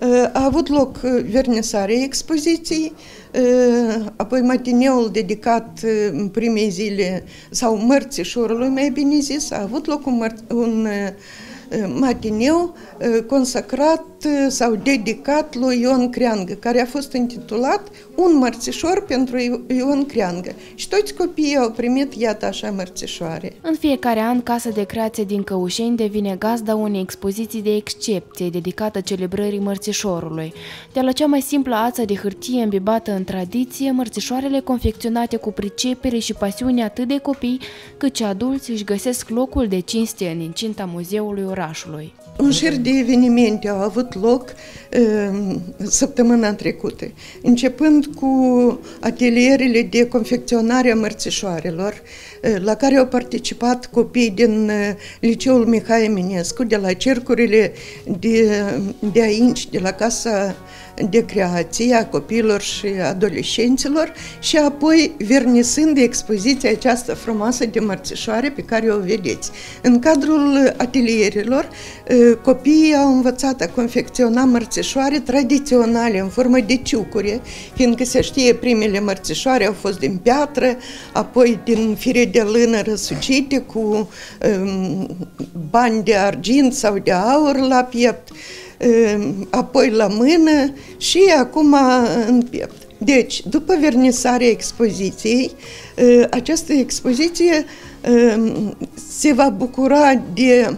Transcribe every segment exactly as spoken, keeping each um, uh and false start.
A avut loc vernisarea expoziției, apoi matineul dedicat primei zile, sau mărțișorului, mai bine zis, a avut loc un, un matineu consacrat sau dedicat lui Ion Creangă, care a fost intitulat Un mărțișor pentru Ion Creangă. Și toți copiii au primit, iată așa, mărțișoare. În fiecare an, Casa de Creație din Căușeni devine gazda unei expoziții de excepție dedicată celebrării mărțișorului. De la cea mai simplă ață de hârtie îmbibată în tradiție, mărțișoarele confecționate cu pricepere și pasiune atât de copii, cât și adulți își găsesc locul de cinste în incinta muzeului orașului. Un șir de evenimente au avut loc uh, săptămâna trecută, începând cu atelierele de confecționare a mărțișoarelor, uh, la care au participat copii din uh, Liceul Mihai Eminescu, de la cercurile de, de aici, de la Casa de Creație a copiilor și adolescenților, și apoi vernisând expoziția aceasta frumoasă de mărțișoare pe care o vedeți. În cadrul atelierilor, copiii au învățat a confecționa mărțișoare tradiționale în formă de ciucure, fiindcă se știe primele mărțișoare au fost din piatră, apoi din fire de lână răsucite cu um, bani de argint sau de aur la piept, apoi la mână și acum în piept. Deci, după vernisarea expoziției, această expoziție se va bucura de,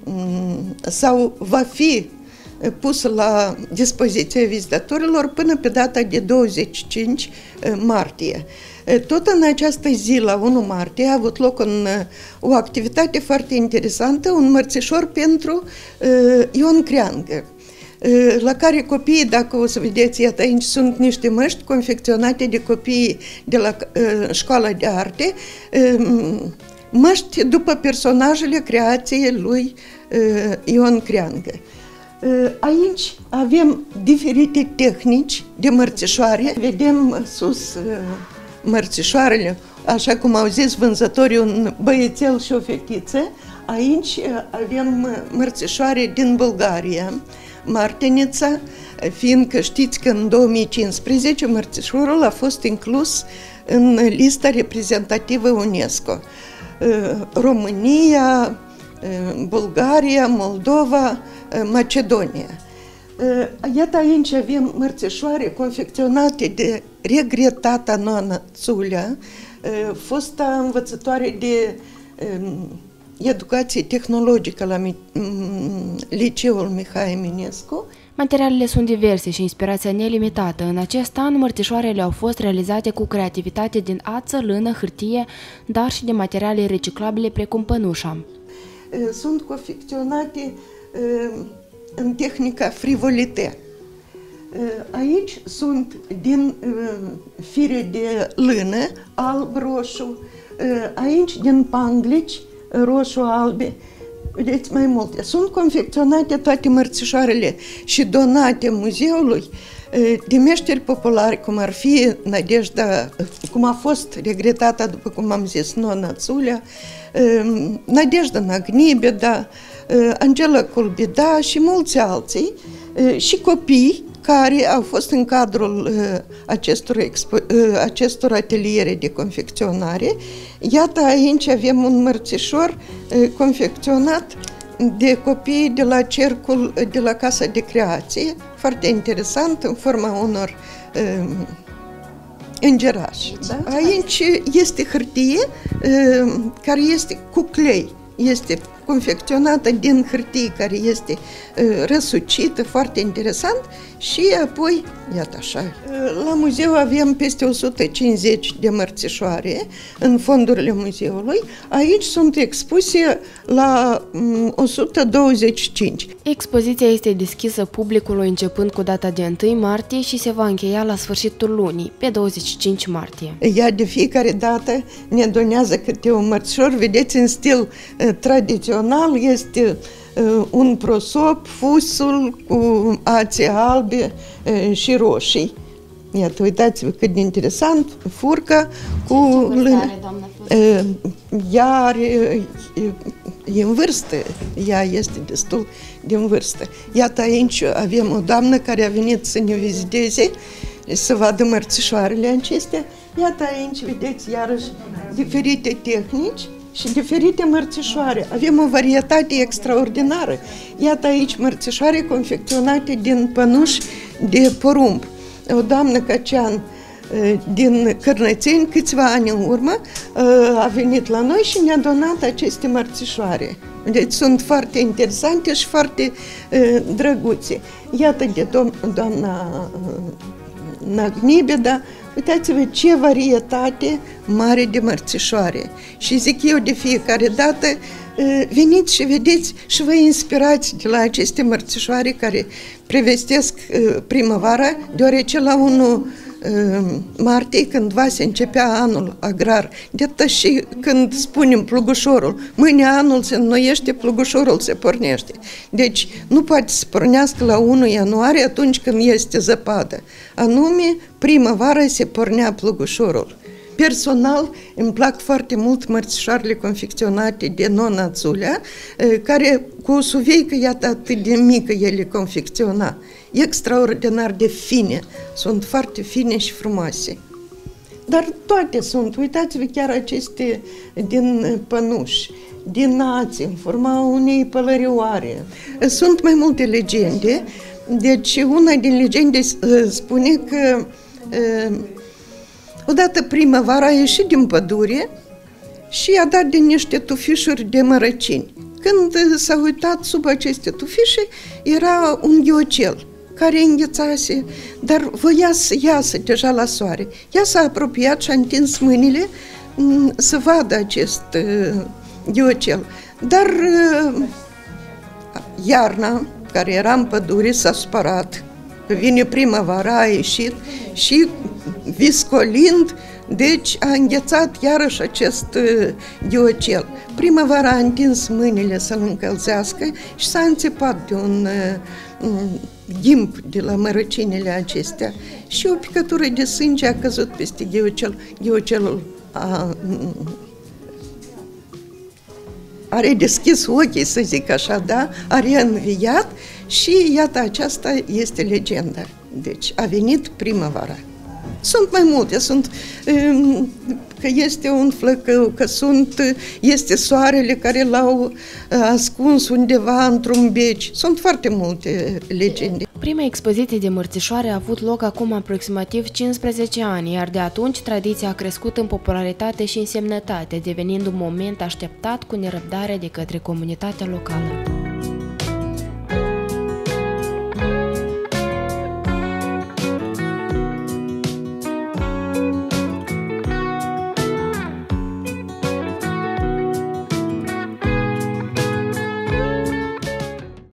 sau va fi pusă la dispoziția vizitatorilor până pe data de douăzeci și cinci martie. Tot în această zi, la unu martie, a avut loc un, o activitate foarte interesantă, un mărțișor pentru uh, Ion Creangă, uh, la care copiii, dacă o să vedeți, iată, aici sunt niște măști confecționate de copii de la uh, Școala de Arte, uh, măști după personajele creației lui uh, Ion Creangă. Aici avem diferite tehnici de mărțișoare. Vedem sus mărțișoarele, așa cum au zis vânzătorii, un băiețel și o fetiță. Aici avem mărțișoare din Bulgaria, Martenița, fiindcă știți că în două mii cincisprezece mărțișorul a fost inclus în lista reprezentativă UNESCO. România, Bulgaria, Moldova, Macedonia. Iată, aici avem mărțișoare confecționate de regretata Noana Țulea, fosta învățătoare de educație tehnologică la Liceul Mihai Eminescu. Materialele sunt diverse și inspirația nelimitată. În acest an, mărțișoarele au fost realizate cu creativitate din ață, lână, hârtie, dar și de materiale reciclabile precum pănușa. Sunt confecționate în tehnica frivolite. Aici sunt din fire de lână, alb-roșu, aici din panglici, roșu-albe, vedeți mai multe. Sunt confecționate toate mărțișoarele și donate muzeului de meșteri populari, cum ar fi Nadejda, cum a fost regretată, după cum am zis, Nona Țulea, Nadejda Nagnibeda, Angela Culbida și mulți alții, și copii care au fost în cadrul acestor, expo, acestor ateliere de confecționare. Iată, aici avem un mărțișor confecționat de copii de la cercul, de la Casa de Creație, foarte interesant, în forma unor um, îngerași. Da? Aici este hârtie um, care este cu clei, este confecționată din hârtie care este uh, răsucită, foarte interesant, și apoi, iată așa, uh, la muzeu avem peste o sută cincizeci de mărțișoare în fondurile muzeului. Aici sunt expuse la um, o sută douăzeci și cinci. Expoziția este deschisă publicului începând cu data de întâi martie și se va încheia la sfârșitul lunii, pe douăzeci și cinci martie. Ea de fiecare dată ne donează câte un mărțișor, vedeți, în stil uh, tradițional, este uh, un prosop, fusul cu ațe albe uh, și roșii. Iată, uitați-vă cât de interesant, furca cu lână. Uh, ea are uh, e în vârstă, ea este destul de în vârstă. Iată aici avem o doamnă care a venit să ne viziteze, să vadă mărțișoarele acestea. Iată aici, vedeți, iarăși, diferite tehnici și diferite mărțișoare. Avem o varietate extraordinară. Iată aici mărțișoare confecționate din pănuși de porumb. O doamnă Căcean din Cărnățeni, câțiva ani în urmă, a venit la noi și ne-a donat aceste mărțișoare. Deci sunt foarte interesante și foarte drăguțe. Iată de doamna Nagnibeda, uitați-vă ce varietate mare de mărțișoare. Și zic eu de fiecare dată, veniți și vedeți și vă inspirați de la aceste mărțișoare care prevestesc primăvara, deoarece la unu martie, când va se începea anul agrar, de atât și când spunem plugușorul, mâine anul se înnoiește, plugușorul se pornește. Deci nu poate să pornească la unu ianuarie atunci când este zăpadă. Anume, primăvara se pornea plugușorul. Personal, îmi plac foarte mult mărțișoarele confecționate de nona Țulea, care cu o suveică, iată, atât de mică ele confecționa. Extraordinar de fine, sunt foarte fine și frumoase. Dar toate sunt, uitați-vă chiar aceste din pănuși, din ați, în forma unei pălărioare. Sunt mai multe legende, deci una din legende spune că odată primăvara a ieșit din pădure și a dat din niște tufișuri de mărăcini. Când s-a uitat sub aceste tufișe, era un ghiocel care înghețase, dar voia să iasă deja la soare. Ea s-a apropiat și a întins mâinile să vadă acest ghiocel. Dar iarna, care era în pădure, s-a supărat. Vine primăvara, a ieșit și viscolind, deci a înghețat iarăși acest ghiocel. Primăvara a întins mâinile să-l încălzească și s-a înțepat de un ghimp de la mărăcinile acestea și o picătură de sânge a căzut peste ghiocel. Ghiocelul a, a redeschis ochii, să zic așa, da? A reînviat și iată, aceasta este legenda. Deci a venit primăvara. Sunt mai multe, sunt că este un flăcău, că sunt, este soarele care l-au ascuns undeva într-un beci. Sunt foarte multe legende. Prima expoziție de mărțișoare a avut loc acum aproximativ cincisprezece ani, iar de atunci tradiția a crescut în popularitate și însemnătate, devenind un moment așteptat cu nerăbdare de către comunitatea locală.